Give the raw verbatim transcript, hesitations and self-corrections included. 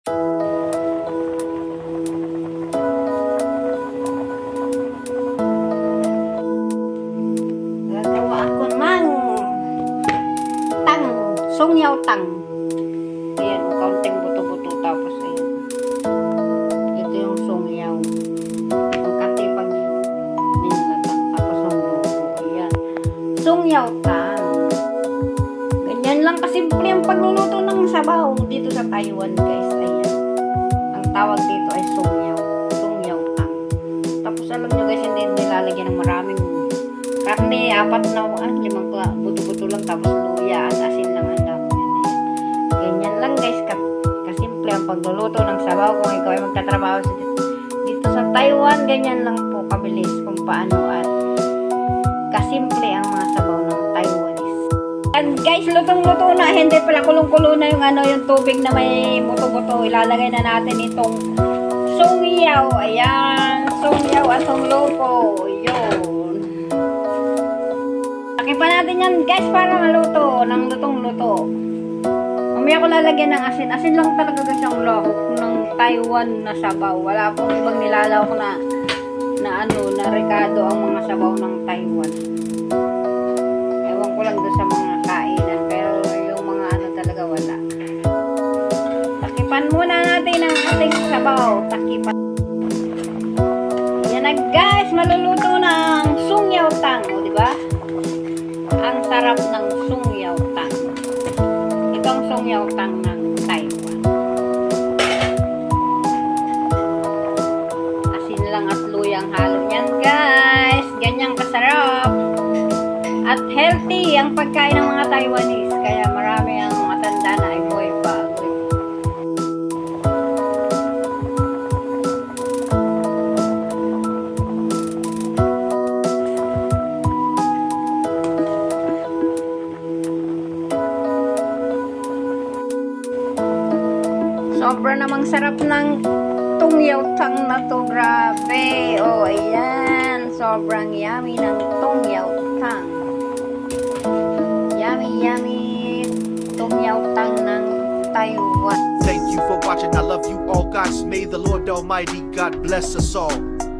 Gagawa ako ng tang, sungyaw tang. Ayan, kaunting buto-buto tapos ayan. Ito yung sungyaw. Ang katipag nilatang tapos ang lupo. Ayan. Sungyaw tang. Ganyan lang kasimple ang pagluluto ng sabaw dito sa Taiwan, guys. Ayan. Ang tawag dito ay sungyaw. Sungyaw tang. Tapos alam nyo guys, hindi nilalagyan ng maraming karne, apat na ah, limang buto-buto lang tapos luya at asin lang ang dami. Ganyan lang guys, kasimple ang pagluluto ng sabaw kung ikaw ay magtatrabaho dito sa Taiwan. Ganyan lang po kabilis kung paano at kasimple ang mga sabaw ng Taiwanese. And guys, lutong-luto na, hindi pala kulong-kulo na yung ano, yung tubig na may buto-buto. Ilalagay na natin itong sungyaw. Ayan, sungyaw at sunglupo. Yun. Laki pa natin yan guys para maluto ng lutong-luto. Mamaya ko lalagyan ng asin. Asin lang talaga guys ang lahok ng Taiwan na sabaw. Wala pong ibang nilalawak na na ano, na rekado ang mga sabaw ng Taiwan. Ewan ko lang doon sa mga kainan. Pero yung mga ano talaga wala. Takipan muna natin ang ating sabaw. Takipan. Yan na guys, maluluto na ang sungyaw tang. O diba? Ang sarap ng sungyaw tang. Itong sungyaw tang ng Taiwan. Asin lang at luyang halo niyan guys. Ganyang kasarap. At healthy ang pagkain ng mga Taiwanese. Kaya marami ang matanda na ay buhay pa. Sobra namang sarap ng tungyaw tang na to. Grabe. O, oh, ayan. Sobrang yummy ng tungyaw tang. Yummy, yummy tungyaw tang ng Taiwan. Thank you for watching. I love you all, guys. May the Lord Almighty God bless us all.